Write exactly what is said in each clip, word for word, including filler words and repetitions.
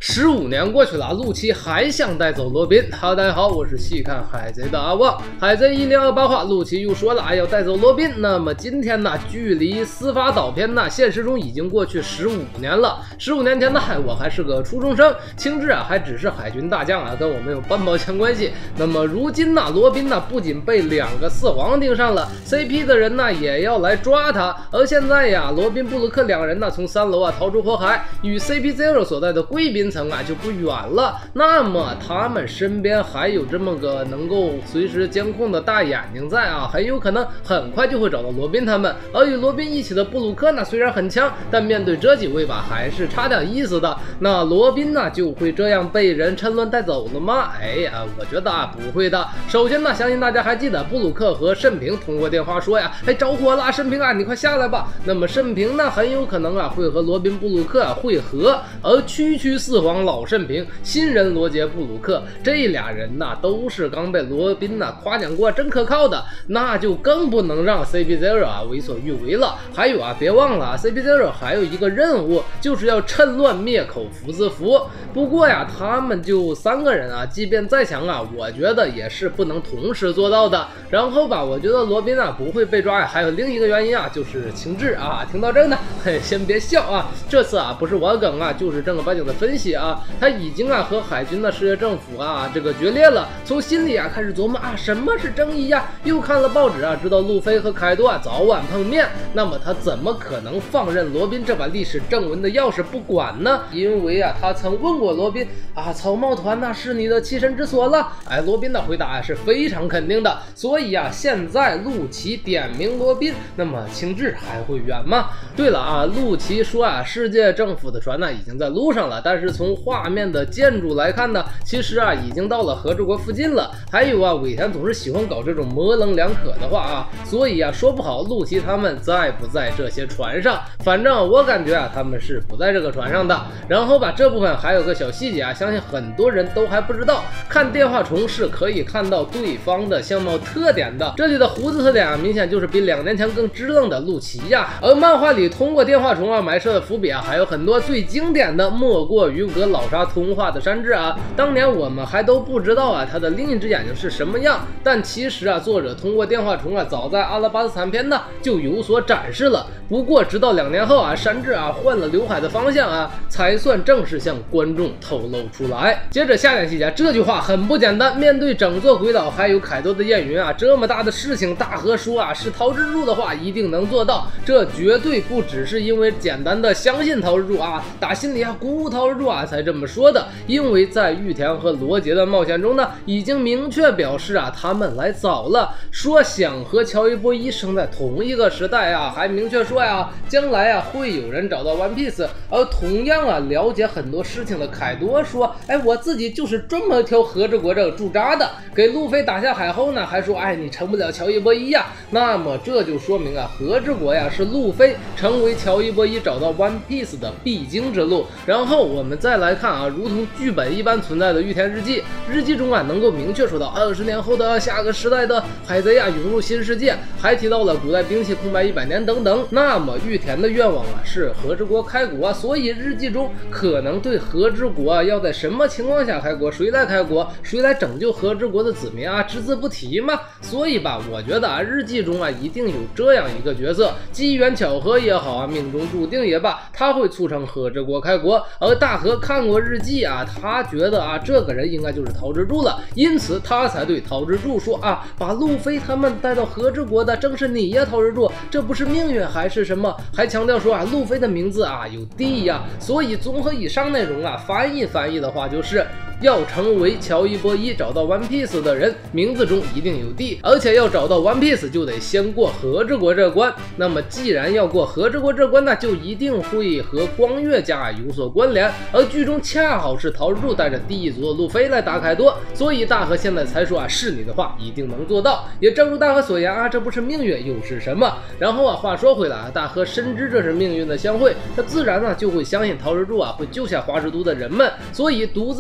十五年过去了，陆琪还想带走罗宾。哈喽，大家好，我是细看海贼的阿旺。海贼一零二八话，陆琪又说了，哎，要带走罗宾。那么今天呢，距离司法岛篇呢，现实中已经过去十五年了。十五年前呢，我还是个初中生，青雉啊还只是海军大将啊，跟我没有半毛钱关系。那么如今呢，罗宾呢不仅被两个四皇盯上了 ，C P 的人呢也要来抓他。而现在呀，罗宾、布鲁克两人呢从三楼啊逃出火海，与 C P Zero 所在的贵宾层啊就不远了。那么他们身边还有这么个能够随时监控的大眼睛在啊，很有可能很快就会找到罗宾他们。而与罗宾一起的布鲁克呢，虽然很强，但面对这几位吧，还是差点意思的。那罗宾呢，就会这样被人趁乱带走了吗？哎呀，我觉得啊，不会的。首先呢，相信大家还记得布鲁克和慎平通过电话说呀，哎，着火了，慎平啊，你快下来吧。那么慎平呢，很有可能啊会和罗宾、布鲁克啊会合，而区区四皇老慎平、新人罗杰、布鲁克这俩人呐，都是刚被罗宾呐夸奖过真可靠的，那就更不能让 C P Zero 啊为所欲为了。还有啊，别忘了啊 ，C P Zero 还有一个任务，就是要趁乱灭口福兹福。不过呀，他们就三个人啊，即便再强啊，我觉得也是不能同时做到的。然后吧，我觉得罗宾啊不会被抓呀，还有另一个原因啊，就是情志啊。听到这呢，嘿，先别笑啊，这次啊不是玩梗啊，就是正儿八经的分析啊。他已经啊和海军的世界政府啊这个决裂了，从心里啊开始琢磨啊什么是正义呀、啊，又看了报纸啊，知道路飞和凯多啊早晚碰面，那么他怎么可能放任罗宾这把历史正文的钥匙不管呢？因为啊他曾问过罗宾啊，草帽团那是你的栖身之所了。哎，罗宾的回答啊是非常肯定的，所以啊现在陆琪点名罗宾，那么情志还会远吗？对了啊，陆琪说啊，世界政府的船呢已经在路上了，但是从画面的建筑来看呢，其实啊已经到了和之国附近了。还有啊，尾田总是喜欢搞这种模棱两可的话啊，所以啊说不好陆琪他们在不在这些船上，反正我感觉啊他们是不在这个船上的。然后吧，这部分还有个小细节啊，相信很多人都还不知道，看电话虫是可以看到对方的相貌特点的。这里的胡子特点啊，明显就是比两年前更支棱的陆琪呀。而漫画里通过电话虫啊埋设的伏笔啊，还有很多，最经典的莫过于和老沙通话的山治啊。当年我们还都不知道啊他的另一只眼睛是什么样，但其实啊作者通过电话虫啊，早在阿拉巴斯坦篇呢就有所展示了。不过直到两年后啊，山治啊换了刘海的方向啊，才算正式向观众透露出来。接着下点细节，这句话很不简单。面对整座鬼岛还有凯多的燕云啊，这么大的事情，大和说啊是桃之助的话，一定能做到。这绝对不只是因为简单的相信桃之助啊，打心里啊鼓舞桃之助啊才这么说的。因为在玉田和罗杰的冒险中呢，已经明确表示啊他们来早了，说想和乔伊波伊生在同一个时代啊，还明确说呀将来啊会有人找到 One Piece。而同样啊了解很多事情的凯多说，哎，我自己就是专门挑和之国这个驻扎的。给路飞打下海后呢，还说哎你成不了乔伊波伊呀。那么这就说明啊和之国呀是路飞成为乔伊波伊找到 One Piece 的必经之路。然后我们再来看啊，如同剧本一般存在的玉田日记，日记中啊能够明确说到二十年后的下个时代的海贼啊涌入新世界，还提到了古代兵器空白一百年等等。那么玉田的愿望啊是和之国开国，所以日记中可能对和之国啊要在什么情况下开国，谁来开国，谁来拯救和之国的子民啊只字不提嘛。所以吧，我觉得啊日记中啊一定有这样一个角色，机缘巧合也好啊，命中注定也罢，他会促成和之国开国。而大和看过日记啊，他觉得啊这个人应该就是桃之助了，因此他才对桃之助说啊，把路飞他们带到和之国的正是你呀，桃之助，这不是命运还是什么？还强调说啊路飞的名字啊有地呀。所以综合以上内容啊，翻译翻译的话就是要成为乔伊波伊找到 One Piece 的人，名字中一定有地，而且要找到 One Piece 就得先过和之国这关。那么既然要过和之国这关呢，就一定会和光月家有所关联。而剧中恰好是桃之助带着第一族的路飞来打凯多，所以大和现在才说啊，是你的话一定能做到。也正如大和所言啊，这不是命运又是什么？然后啊，话说回来啊，大和深知这是命运的相会，他自然呢就会相信桃之助啊会救下华氏都的人们，所以独自去考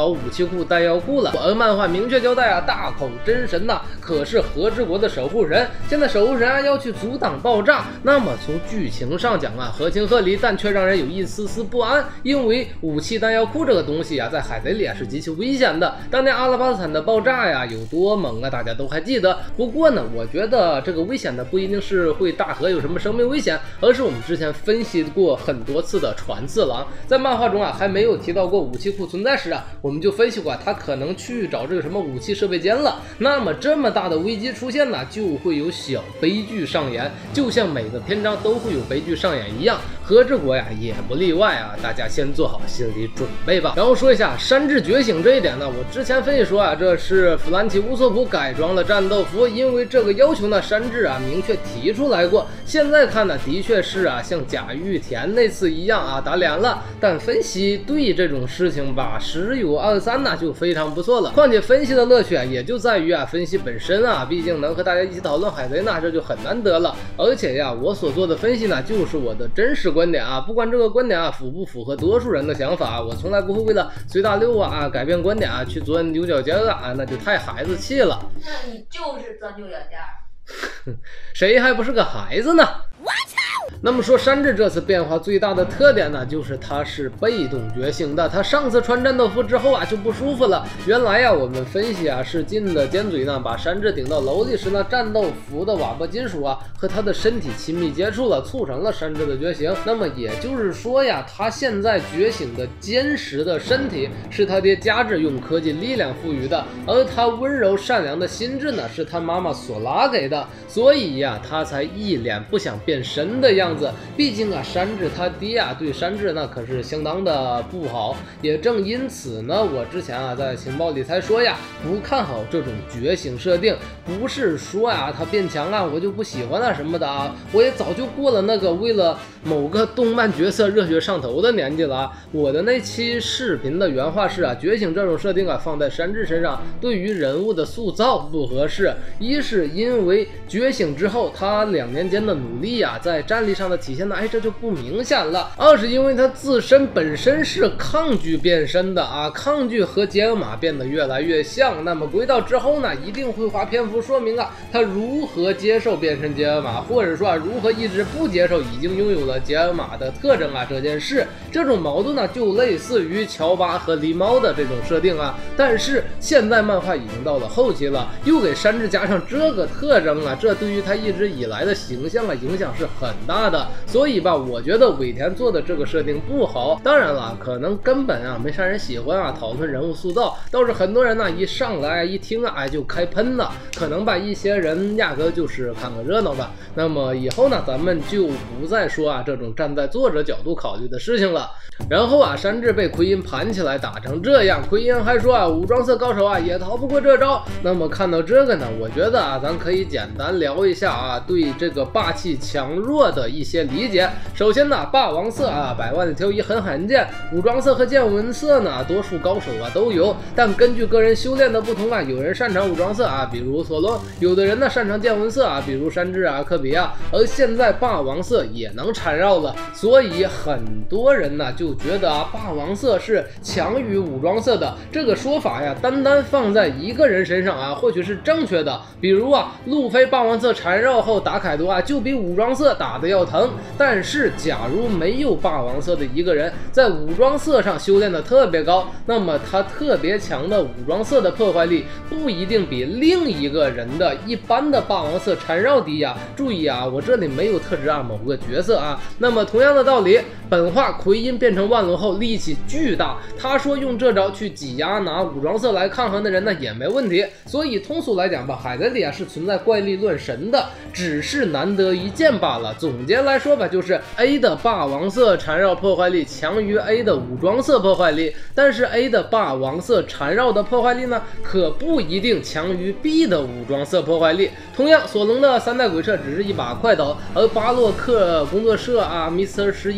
好武器库、弹药库了。而漫画明确交代啊，大口真神呐、啊、可是和之国的守护神，现在守护神啊要去阻挡爆炸。那么从剧情上讲啊，合情合理，但却让人有一丝丝不安，因为武器弹药库这个东西啊，在海贼里啊是极其危险的。当年阿拉巴斯坦的爆炸呀有多猛啊，大家都还记得。不过呢，我觉得这个危险的不一定是会大河有什么生命危险，而是我们之前分析过很多次的船次郎，在漫画中啊还没有提到过武器库存在时啊，我们就分析过、啊、他可能去找这个什么武器设备间了。那么这么大的危机出现呢，就会有小悲剧上演，就像每个篇章都会有悲剧上演一样，和之国呀也不例外啊，大家先做好心理准备吧。然后说一下山治觉醒这一点呢，我之前分析说啊，这是弗兰奇乌索普改装了战斗服，因为这个要求呢，山治啊明确提出来过。现在看呢，的确是啊，像贾玉田那次一样啊打脸了。但分析对这种事情吧，十有二三呢就非常不错了。况且分析的乐趣啊，也就在于啊分析本身啊，毕竟能和大家一起讨论海贼呢，这就很难得了。而且呀，我所做的分析呢，就是我的真实观点啊，不管这个观点啊符不符合多数人的想法，我从来不会为了随大溜啊改变观点啊去钻牛角尖啊，那就太孩子气了。 那你就是钻牛角尖， 谁还不是个孩子呢？那么说山治这次变化最大的特点呢，就是他是被动觉醒的。他上次穿战斗服之后啊就不舒服了。原来呀、啊，我们分析啊是金的尖嘴呢把山治顶到楼里时呢，战斗服的瓦钵金属啊和他的身体亲密接触了，促成了山治的觉醒。那么也就是说呀，他现在觉醒的坚实的身体是他爹加治用科技力量赋予的，而他温柔善良的心智呢是他妈妈索拉给的，所以呀，他才一脸不想变身的样子。毕竟啊，山治他爹啊对山治那可是相当的不好，也正因此呢，我之前啊在情报里才说呀，不看好这种觉醒设定，不是说呀他变强啊我就不喜欢啊什么的啊，我也早就过了那个为了某个动漫角色热血上头的年纪了啊。我的那期视频的原话是啊，觉醒这种设定啊放在山治身上，对于人物的塑造不合适。一是因为觉醒之后他两年间的努力啊，在战力上的体现呢，哎，这就不明显了。二是因为他自身本身是抗拒变身的啊，抗拒和杰尔玛变得越来越像。那么归道之后呢，一定会花篇幅说明啊，他如何接受变身杰尔玛，或者说啊，如何一直不接受已经拥有了杰尔玛的特征啊这件事。这种矛盾呢，就类似于乔巴和狸猫的这种设定啊。但是现在漫画已经到了后期了，又给山治加上这个特征啊，这对于他一直以来的形象啊影响是很大的。所以吧，我觉得尾田做的这个设定不好。当然了，可能根本啊没啥人喜欢啊讨论人物塑造，倒是很多人呢一上来一听啊就开喷了。可能吧，一些人压根就是看个热闹吧。那么以后呢，咱们就不再说啊这种站在作者角度考虑的事情了。然后啊，山治被奎因盘起来打成这样，奎因还说啊，武装色高手啊也逃不过这招。那么看到这个呢，我觉得啊，咱可以简单聊一下啊，对这个霸气强弱的一些理解。首先呢，霸王色啊，百万里挑一很罕见；武装色和见闻色呢，多数高手啊都有。但根据个人修炼的不同啊，有人擅长武装色啊，比如索隆；有的人呢擅长见闻色啊，比如山治啊、科比啊。而现在霸王色也能缠绕了，所以很多人呢就觉得啊，霸王色是强于武装色的。这个说法呀，单单放在一个人身上啊，或许是正确的。比如啊，路飞霸王色缠绕后打凯多啊，就比武装色打得要疼。但是假如没有霸王色的一个人在武装色上修炼的特别高，那么他特别强的武装色的破坏力不一定比另一个人的一般的霸王色缠绕低呀。注意啊，我这里没有特指啊某个角色啊。那么同样的道理，本话奎因变成万龙后力气巨大，他说用这招去挤压拿武装色来抗衡的人呢也没问题。所以通俗来讲吧，海贼里啊是存在怪力乱神的，只是难得一见罢了。总结来说吧，就是 A 的霸王色缠绕破坏力强于 A 的武装色破坏力，但是 A 的霸王色缠绕的破坏力呢，可不一定强于 B 的武装色破坏力。同样，索隆的三代鬼彻只是一把快刀，而巴洛克工作社啊 Mister 十一用的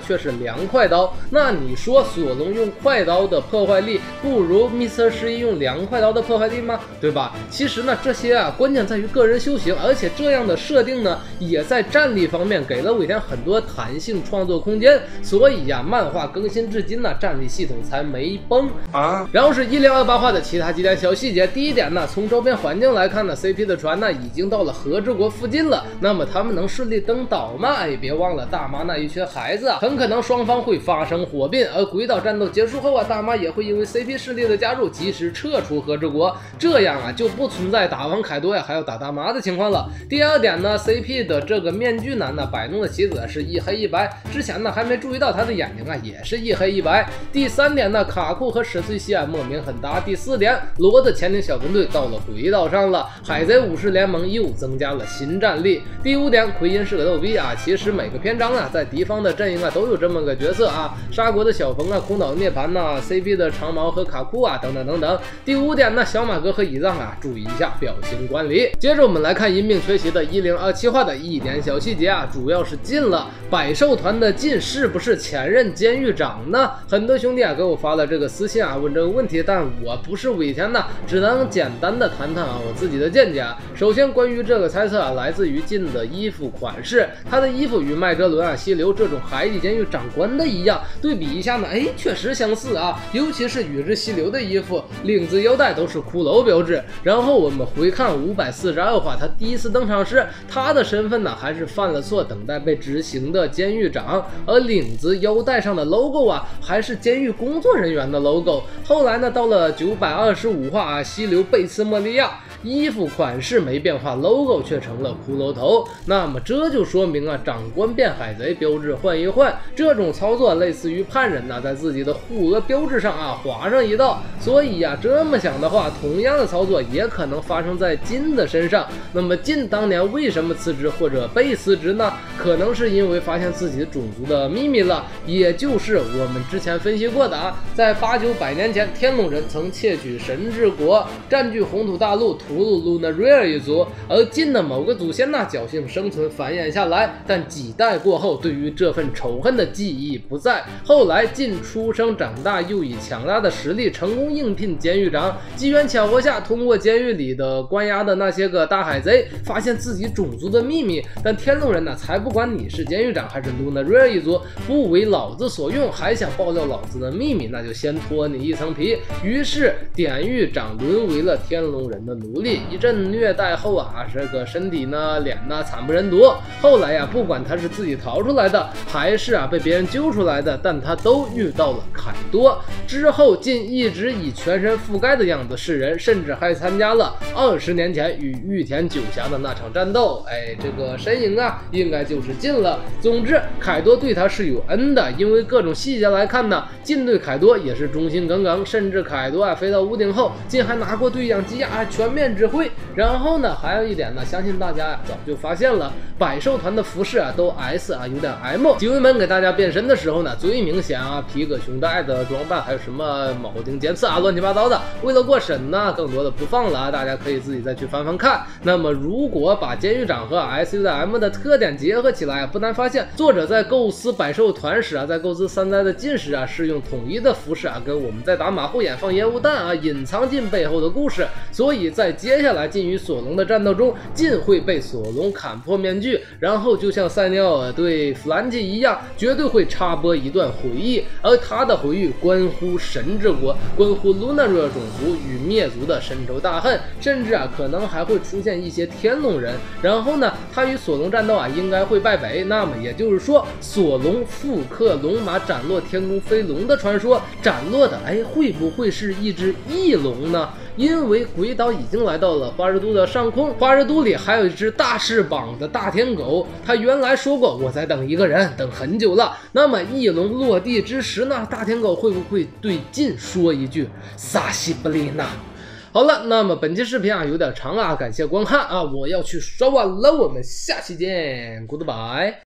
却是凉快刀。那你说索隆用快刀的破坏力不如 Mister 十一用凉快刀的破坏力吗？对吧？其实呢，这些啊关键在于个人修行，而且这样的设定呢，也在战力方面给了尾田很多弹性创作空间。所以呀、啊，漫画更新至今呢，战力系统才没崩啊。然后是一零二八话的其他几点小细节。第一点呢，从周边环境来看呢 ，C P 的船呢已经到了和之国附近了。那么他们能顺利登岛吗？哎，别忘了大妈那一群孩子啊，很可能双方会发生火并。而鬼岛战斗结束后啊，大妈也会因为 C P 势力的加入，及时撤出和之国，这样啊就不存在打完凯多呀还要打大妈的情况了。第二点呢 ，C P 的这个面具男呢摆弄的棋子是一黑一白，之前呢还没注意到他的眼睛啊也是一黑一白。第三点呢，卡库和史翠西啊莫名很搭。第四点，罗的潜艇小分队到了鬼岛上了，海贼武士联盟又增加了新战力。第五点，奎因是个逗逼啊，其实每个篇章啊在敌方的阵营啊都有这么个角色啊，沙国的小冯啊，空岛涅槃呐 ，C P 的长毛和卡库啊等等等等。第五点呢，小马哥和乙藏啊注意一下表情管理。接着我们来看因病缺席的一零二七话的一点小细节啊，主要是晋了百兽团的晋是不是前任监狱长呢？很多兄弟啊给我发了这个私信啊问这个问题，但我不是尾田呢，只能简单的谈谈啊我自己的见解啊。首先关于这个猜测啊，来自于晋的衣服款式，他的衣服与麦哲伦啊、溪流这种海底监狱长官的一样，对比一下呢，哎，确实相似啊，尤其是宇治溪流的衣服，领子腰带都是骷髅标志。然后我们回看五百四十二话，他第一次登场时，他的身份呢还是犯了错等待被执行的监狱长，而领子腰带上的 logo 啊还是监狱工作人员的 logo。后来呢，到了九百二十五话啊，溪流贝斯莫利亚。衣服款式没变化 ，logo 却成了骷髅头。那么这就说明啊，长官变海贼，标志换一换，这种操作类似于叛人呐、啊，在自己的护额标志上啊划上一道。所以呀、啊，这么想的话，同样的操作也可能发生在晋的身上。那么晋当年为什么辞职或者被辞职呢？可能是因为发现自己种族的秘密了，也就是我们之前分析过的啊，在八九百年前，天龙人曾窃取神之国，占据红土大陆。屠戮 Lunaria 一族，而晋的某个祖先呢侥幸生存繁衍下来，但几代过后，对于这份仇恨的记忆不在。后来晋出生长大，又以强大的实力成功应聘监狱长。机缘巧合下，通过监狱里的关押的那些个大海贼，发现自己种族的秘密。但天龙人呢，才不管你是监狱长还是 Lunaria 一族，不为老子所用，还想爆料老子的秘密，那就先脱你一层皮。于是典狱长沦为了天龙人的奴隶。一阵虐待后啊，这个身体呢、脸呢惨不忍睹。后来呀、啊，不管他是自己逃出来的，还是啊被别人救出来的，但他都遇到了凯多。之后，晋一直以全身覆盖的样子示人，甚至还参加了二十年前与玉田九侠的那场战斗。哎，这个身影啊，应该就是晋了。总之，凯多对他是有恩的，因为各种细节来看呢，晋对凯多也是忠心耿耿，甚至凯多啊飞到屋顶后，晋还拿过对讲机啊全面指挥。然后呢，还有一点呢，相信大家呀、啊、早就发现了，百兽团的服饰啊都 S 啊有点 M。警卫们给大家变身的时候呢，最明显啊皮革胸带的装扮，还有什么铆钉尖刺啊乱七八糟的。为了过审呢，更多的不放了啊，大家可以自己再去翻翻看。那么如果把监狱长和 S 有点 M 的特点结合起来啊，不难发现作者在构思百兽团时啊，在构思三代的晋时啊，是用统一的服饰啊，跟我们在打马虎眼放烟雾弹啊，隐藏进背后的故事。所以在接下来晋与索隆的战斗中，晋会被索隆砍破面具，然后就像塞缪尔对弗兰基一样，绝对会插播一段回忆，而他的回忆关乎神之国，关乎 Lunaria 种族与灭族的深仇大恨，甚至啊可能还会出现一些天龙人。然后呢，他与索隆战斗啊应该会败北，那么也就是说，索隆复刻龙马斩落天宫飞龙的传说，斩落的哎会不会是一只翼龙呢？因为鬼岛已经来到了花之都的上空，花之都里还有一只大翅膀的大天狗，他原来说过我在等一个人，等很久了。那么翼龙落地之时呢，大天狗会不会对晋说一句萨西布利娜？好了，那么本期视频啊有点长啊，感谢观看啊，我要去刷碗了，我们下期见 ，Goodbye。